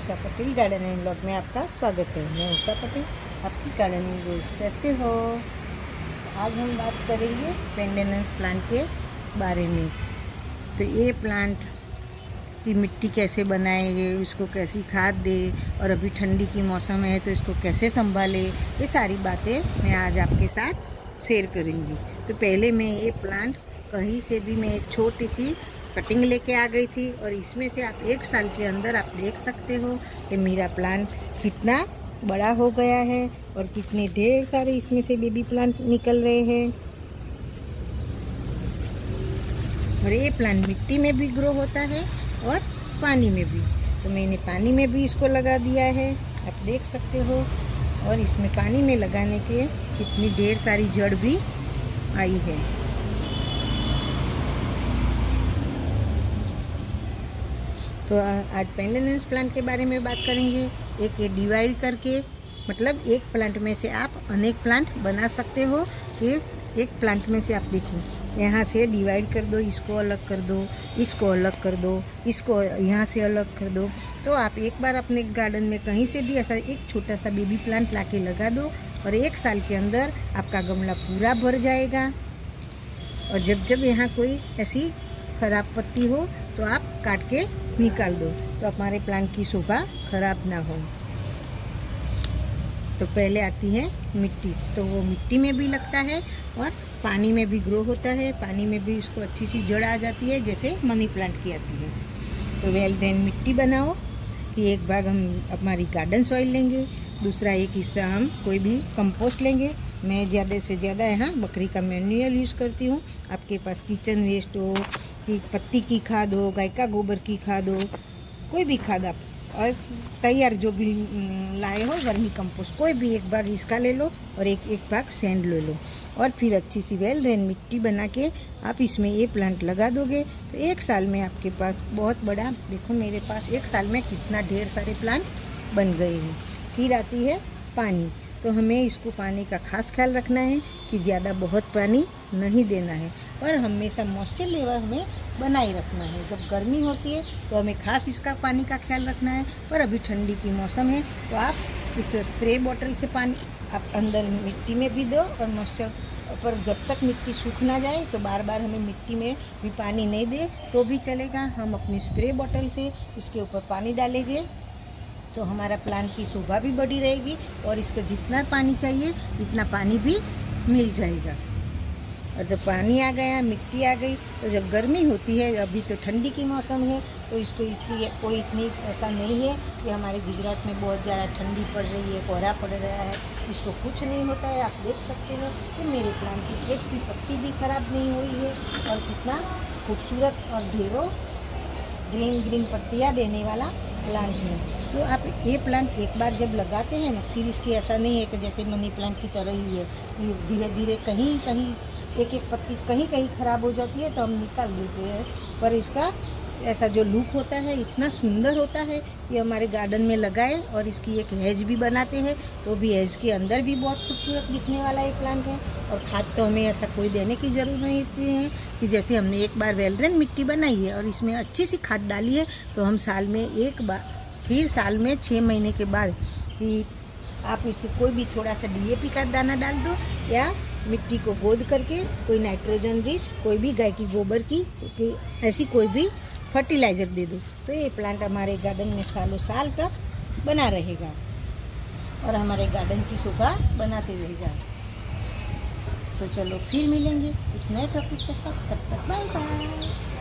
Usha Patel garden and blog में आपका स्वागत है। मैं उषा पटेल, आपकी गार्डनिंग दोस्त। कैसे हो? आज हम बात करेंगे पेंडेनेंस प्लांट के बारे में। तो ये प्लांट की मिट्टी कैसे बनाएंगे, उसको कैसी खाद दे, और अभी ठंडी की मौसम है तो इसको कैसे संभाले, ये सारी बातें मैं आज आपके साथ शेयर करूँगी। तो पहले मैं ये प्लांट कहीं से भी मैं एक छोटी सी कटिंग लेके आ गई थी, और इसमें से आप 1 साल के अंदर आप देख सकते हो कि मेरा प्लांट कितना बड़ा हो गया है और कितने ढेर सारे इसमें से बेबी प्लांट निकल रहे हैं। और ये प्लांट मिट्टी में भी ग्रो होता है और पानी में भी। तो मैंने पानी में भी इसको लगा दिया है, आप देख सकते हो। और इसमें पानी में लगाने के कितनी ढेर सारी जड़ भी आई है। तो आज पेंडेनेंस प्लांट के बारे में बात करेंगे। एक डिवाइड करके, मतलब एक प्लांट में से आप अनेक प्लांट बना सकते हो। कि एक प्लांट में से आप देखो, यहाँ से डिवाइड कर दो, इसको अलग कर दो, इसको अलग कर दो, इसको यहाँ से अलग कर दो। तो आप एक बार अपने गार्डन में कहीं से भी ऐसा एक छोटा सा बेबी प्लांट लाके लगा दो, और 1 साल के अंदर आपका गमला पूरा भर जाएगा। और जब जब यहाँ कोई ऐसी खराब पत्ती हो तो आप काट के निकाल दो, तो हमारे प्लांट की शोभा खराब ना हो। तो पहले आती है मिट्टी। तो वो मिट्टी में भी लगता है और पानी में भी ग्रो होता है। पानी में भी उसको अच्छी सी जड़ आ जाती है, जैसे मनी प्लांट की आती है। तो वेल ड्रेन मिट्टी बनाओ कि एक भाग हम हमारी गार्डन सॉइल लेंगे, दूसरा एक हिस्सा हम कोई भी कंपोस्ट लेंगे। मैं ज़्यादा से ज़्यादा यहाँ बकरी का मैन्यूअल यूज़ करती हूँ। आपके पास किचन वेस्ट हो, कि पत्ती की खाद हो, गाय का गोबर की खाद हो, कोई भी खाद आप, और तैयार जो भी लाए हो, वर्मी कंपोस्ट, कोई भी एक भाग इसका ले लो और एक भाग सैंड ले लो। और फिर अच्छी सी वेल ड्रेन मिट्टी बना के आप इसमें ये प्लांट लगा दोगे तो 1 साल में आपके पास बहुत बड़ा, देखो मेरे पास 1 साल में कितना ढेर सारे प्लांट बन गए हैं। फिर आती है पानी। तो हमें इसको पानी का खास ख्याल रखना है कि ज़्यादा बहुत पानी नहीं देना है, और हमेशा मॉइस्चर लेवल हमें बनाए रखना है। जब गर्मी होती है तो हमें खास इसका पानी का ख्याल रखना है, पर अभी ठंडी की मौसम है तो आप इस स्प्रे बॉटल से पानी आप अंदर मिट्टी में भी दो, और मॉइस्चर पर जब तक मिट्टी सूख ना जाए तो बार बार हमें मिट्टी में भी पानी नहीं दे तो भी चलेगा। हम अपनी स्प्रे बॉटल से इसके ऊपर पानी डालेंगे तो हमारा प्लांट की शोभा भी बढ़ी रहेगी, और इसको जितना पानी चाहिए उतना पानी भी मिल जाएगा। और जब पानी आ गया, मिट्टी आ गई, तो जब गर्मी होती है, अभी तो ठंडी की मौसम है, तो इसको इसकी कोई इतनी ऐसा नहीं है कि हमारे गुजरात में बहुत ज़्यादा ठंडी पड़ रही है, कोहरा पड़ रहा है। इसको कुछ नहीं होता है। आप देख सकते हो कि मेरे प्लांट की एक भी पत्ती भी खराब नहीं हुई है, और कितना खूबसूरत और ढेरों ग्रीन पत्तियाँ देने वाला प्लांट है। तो आप ये प्लांट एक बार जब लगाते हैं ना, फिर इसकी ऐसा नहीं है कि जैसे मनी प्लांट की तरह ही है कि धीरे धीरे कहीं कहीं एक पत्ती कहीं कहीं ख़राब हो जाती है तो हम निकाल देते हैं। पर इसका ऐसा जो लुक होता है इतना सुंदर होता है कि हमारे गार्डन में लगाए, और इसकी एक हेज भी बनाते हैं तो भी हेज के अंदर भी बहुत खूबसूरत दिखने वाला ये प्लांट है। और खाद तो हमें ऐसा कोई देने की ज़रूरत नहीं है कि जैसे हमने एक बार वेल ड्रेन मिट्टी बनाई है और इसमें अच्छी सी खाद डाली है, तो हम साल में एक बार, फिर साल में 6 महीने के बाद कि आप इसे कोई भी थोड़ा सा DAP का दाना डाल दो, या मिट्टी को गोद करके कोई नाइट्रोजन रिच, कोई भी गाय की गोबर की ऐसी कोई भी फर्टिलाइज़र दे दो। तो ये प्लांट हमारे गार्डन में सालों साल तक बना रहेगा और हमारे गार्डन की शोभा बनाते रहेगा। तो चलो फिर मिलेंगे कुछ नए टॉपिक के साथ। तब तक बाय बाय।